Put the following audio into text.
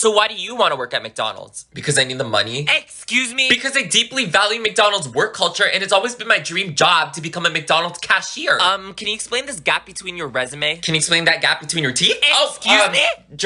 So why do you want to work at McDonald's? Because I need the money. Excuse me? Because I deeply value McDonald's work culture, and it's always been my dream job to become a McDonald's cashier. Can you explain this gap between your resume? Can you explain that gap between your teeth? Excuse me?